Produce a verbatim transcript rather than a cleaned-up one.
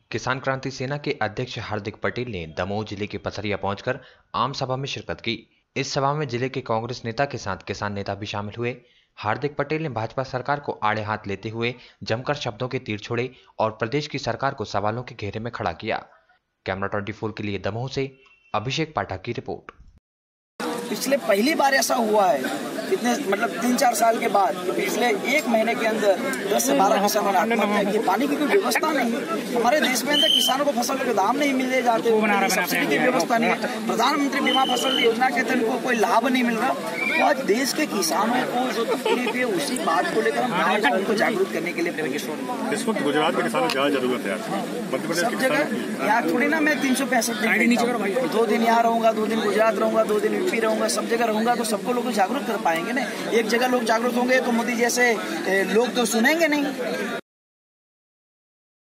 किसान क्रांति सेना के अध्यक्ष हार्दिक पटेल ने दमोह जिले के पथरिया पहुंचकर आम सभा में शिरकत की। इस सभा में जिले के कांग्रेस नेता के साथ किसान नेता भी शामिल हुए। हार्दिक पटेल ने भाजपा सरकार को आड़े हाथ लेते हुए जमकर शब्दों के तीर छोड़े और प्रदेश की सरकार को सवालों के घेरे में खड़ा किया। कैमरा चौबीस के लिए दमोह से अभिषेक पाठक की रिपोर्ट। पिछले पहली बार ऐसा हुआ है कितने मतलब तीन चार साल के बाद पिछले एक महीने के अंदर दस से बारह किसानों ने आत्महत्या की। पानी की कोई व्यवस्था नहीं, हमारे देश में अंदर किसानों को फसल के दाम नहीं मिले जाते, सब्सिडी की व्यवस्था नहीं है, प्रधानमंत्री बीमा फसल योजना के तहत उनको कोई लाभ नहीं मिल रहा। तो आज देश के किसानों को जो तकलीफ है उसी बात को लेकर हम उनको जागरूक करने के लिए इस वक्त गुजरात के किसानों को ज्यादा जरूरत है। सब जगह यहाँ थोड़ी ना मैं तीन सौ पैंसठ दिन दो दिन यहाँ रहूंगा, दो दिन गुजरात रहूंगा, दो दिन यूपी रहूंगा, सब जगह रहूंगा तो सबको लोग जागरूक कर पाएंगे ना। एक जगह लोग जागरूक होंगे तो मोदी जैसे लोग तो सुनेंगे नहीं।